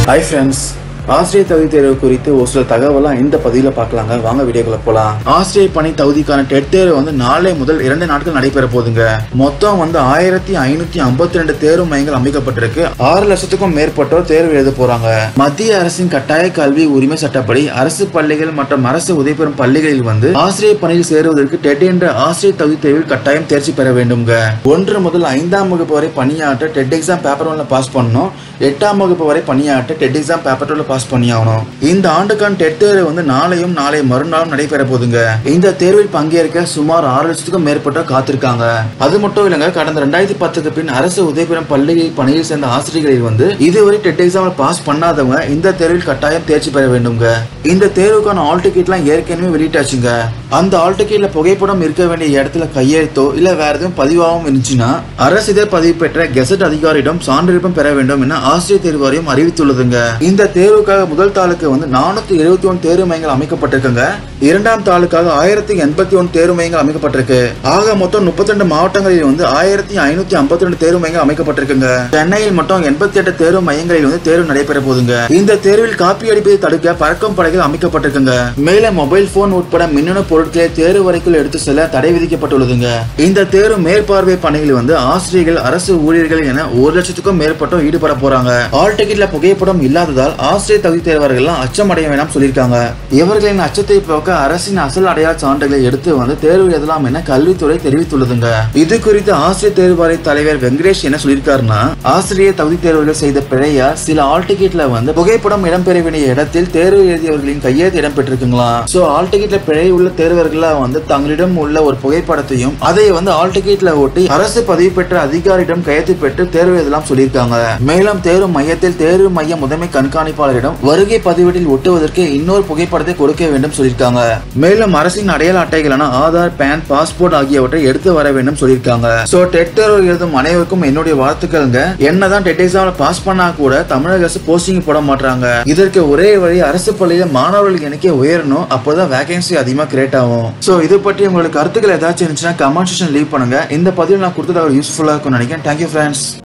Hi friends, ஆசிரியர் தகுதி தேர்வு குறித்து ஒரு சில தகவலா இந்த பதிவில் பார்க்கலாங்க. வாங்க வீடியோக்குள்ள போலாம். ஆசிரியர் பணி தகுதிக்கான டெட் தேர்வு வந்து நாளை முதல் 2 நாட்கள் நடைபெற போகுதுங்க. மொத்தம் வந்து 1552 தேர்வு மையங்கள் அமைக்கப்பட்டிருக்கு. 6 லட்சத்துக்கும் மேற்பட்டோர் தேர்வு எழுத போறாங்க. மத்திய அரசின் கட்டாய கல்வி உரிமை சட்டப்படி அரசு பள்ளிகள் மற்றும் அரசு உதவி பெறும் பள்ளிகளில் வந்து ஆசிரியர் பணியில் சேருவதற்கு டெட் என்ற ஆசிரியர் தகுதி தேர்வில் கட்டாயம் தேர்ச்சி பெற வேண்டும்ங்க. 1 முதல் 5ஆம் வகுப்பு வரை பணியாற்ற டெட் எக்ஸாம் பேப்பர் 1ல பாஸ் பண்ணணும். 8ஆம் வகுப்பு வரை பணியாற்ற டெட் எக்ஸாம் பேப்பர் 2ல பாஸ் பண்ணியாகணும். இந்த ஆண்டுக்கான டெட் தேர்வு வந்து நாளையும் நாளை மறுநாளும் நடைபெற போகுதுங்க. இந்த தேர்வில் பங்கேற்க சுமார் 6 லட்சத்துக்கும் மேற்பட்டோர் காத்திருக்காங்க. அது மட்டும் இல்லைங்க, கடந்த 2010க்கு பின் அரசு உதவி பெறும் பள்ளிகளில் பணியில் சேர்ந்த ஆசிரியர்களில் வந்து இதுவரை டெட் எக்ஸாம் பாஸ் பண்ணாதவங்க இந்த தேர்வில் கட்டாயம் தேர்ச்சி பெற வேண்டும்ங்க. இந்த தேர்வுக்கான ஆல் டிக்கெட்லாம் ஏற்கனவே வெளியிட்டாச்சுங்க. அந்த ஆல் டிக்கெட்ல புகைப்படம் இருக்க வேண்டிய இடத்துல கையெழுத்தோ இல்ல வேற எதுவும் பதிவாகவும் இருந்துச்சுன்னா அரசிதழ் பதிவு பெற்ற கெசட் அதிகாரியிடம் சான்றிதழும் பெற வேண்டும் என ஆசிரியர் தேர்வு வாரியம் அறிவித்துள்ளதுங்க. இந்த தேர்வுக்காக முதல் தாளுக்கு வந்து 471 தேர்வு மையங்கள் அமைக்கப்பட்டிருக்குங்க. 2ஆம் தாளுக்காக 1081 தேர்வு மையங்கள் அமைக்கப்பட்டிருக்கு. ஆக மொத்தம் 32 மாவட்டங்களில் வந்து 1552 தேர்வு மையங்கள் அமைக்கப்பட்டிருக்குங்க. சென்னையில் மட்டும் 88 தேர்வு மையங்களில் வந்து தேர்வு நடைபெற போகுதுங்க. இந்த தேர்வில் காப்பி அடிப்பதை தடுக்க பறக்கும் படைகள் அமைக்கப்பட்டிருக்குங்க. மேலும் மொபைல் போன் உட்பட மின்னணு பொருட்களை தேர்வு வரைக்குள் எடுத்து செல்ல தடை விதிக்கப்பட்டுள்ளதுங்க. இந்த தேர்வு மேற்பார்வை பணியில் வந்து ஆசிரியர்கள், அரசு ஊழியர்கள் என 1 லட்சத்துக்கும் மேற்பட்டோர் ஈடுபட போறாங்க. ஆல் டிக்கெட்ல புகைப்படம் இல்லாததால் ஆசிரியர் தகுதி தேர்வர்கள் அச்சம் அடைய வேண்டாம் சொல்லியிருக்காங்க. இவர்களின் அச்சத்தை போக்க அரசின் அசல் அடையாள சான்றுகளை எடுத்து வந்து தேர்வு எழுதலாம் என கல்வித்துறை தெரிவித்துள்ளதுங்க. இது குறித்து ஆசிரியர் தேர்வு வாரிய தலைவர் வெங்கடேஷ் என்ன சொல்லியிருக்காருன்னா, ஆசிரியர் தகுதி தேர்வுகள் செய்த பிழையா சில ஆல் டிக்கெட்ல வந்து புகைப்படம் இடம்பெற வேண்டிய இடத்தில் தேர்வு எழுதியவர்களின் கையெழுத்து இடம்பெற்றிருக்குங்களாம். சோ ஆல் டிக்கெட்ல பிழை உள்ள தேர்வர்களா வந்து தங்களிடம் உள்ள ஒரு புகைப்படத்தையும் அதை வந்து ஆல் டிக்கெட்ல ஒட்டி அரசு பதிவு பெற்ற அதிகாரியிடம் கையெழுத்து பெற்று தேர்வு எழுதலாம் சொல்லியிருக்காங்க. மேலும் தேர்வு மையத்தில் தேர்வு மைய முதன்மை கண்காணிப்பாளரிடம் வருகை பதிவேட்டில் ஒட்டுவதற்கு இன்னொரு புகைப்படத்தை கொடுக்க வேண்டும் சொல்லியிருக்காங்க. மேலும் அரசின் அடையாள அட்டைகளான ஆதார், பேன், பாஸ்போர்ட் ஆகியவற்றை எடுத்து வர வேண்டும் சொல்லியிருக்காங்க. சோ டெட் தேர்வு எழுதும் அனைவருக்கும் என்னுடைய வாழ்த்துக்கள்ங்க. என்னதான் டெட் எக்ஸாம்ல பாஸ் பண்ணா கூட தமிழக அரசு போஸ்டிங் போட மாட்டாங்க. இதற்கு ஒரே வழி அரசு பள்ளியில மாணவர்கள் எண்ணிக்கை உயரணும். அப்போதான் வேகன்சி அதிகமா கிரியேட் ஆகும். சோ இது பற்றி உங்களுக்கு கருத்துக்கள் ஏதாச்சும் இருந்துச்சுன்னா கமெண்ட் செக்ஷன் லீவ் பண்ணுங்க. இந்த பதிவில் நான் கொடுத்தது யூஸ்ஃபுல்லா இருக்கும்னு நினைக்கிறேன். Thank you friends.